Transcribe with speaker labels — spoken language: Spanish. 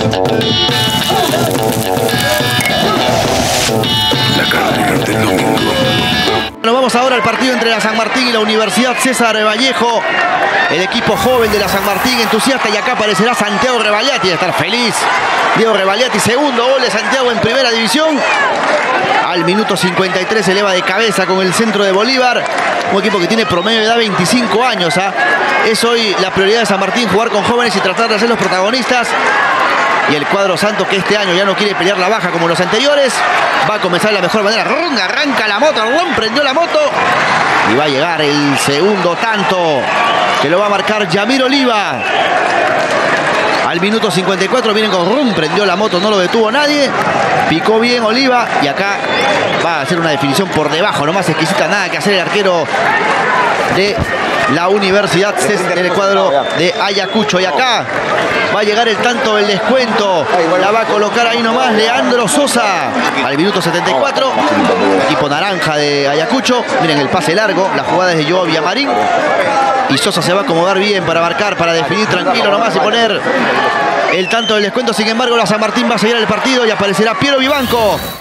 Speaker 1: La carrera del domingo.
Speaker 2: Nos vamos ahora al partido entre la San Martín y la Universidad César Vallejo. El equipo joven de la San Martín entusiasta, y acá aparecerá Santiago Rebagliati, de estar feliz. Diego Rebagliati, segundo gol de Santiago en primera división. Al minuto 53 se eleva de cabeza con el centro de Bolívar. Un equipo que tiene promedio de edad 25 años. Es hoy la prioridad de San Martín, jugar con jóvenes y tratar de ser los protagonistas. Y el cuadro santo, que este año ya no quiere pelear la baja como los anteriores, va a comenzar de la mejor manera. Arranca la moto, prendió la moto. Y va a llegar el segundo tanto, que lo va a marcar Yamir Oliva. Al minuto 54 vienen con prendió la moto, no lo detuvo nadie. Picó bien Oliva y acá va a hacer una definición por debajo, nomás exquisita, nada que hacer el arquero de la Universidad César en el cuadro de Ayacucho. Y acá va a llegar el tanto del descuento. La va a colocar ahí nomás Leandro Sosa al minuto 74. Equipo naranja de Ayacucho. Miren el pase largo, la jugada es de Joao Villamarín. Y Sosa se va a acomodar bien para marcar, para definir tranquilo nomás y poner el tanto del descuento. Sin embargo, la San Martín va a seguir el partido y aparecerá Piero Vivanco.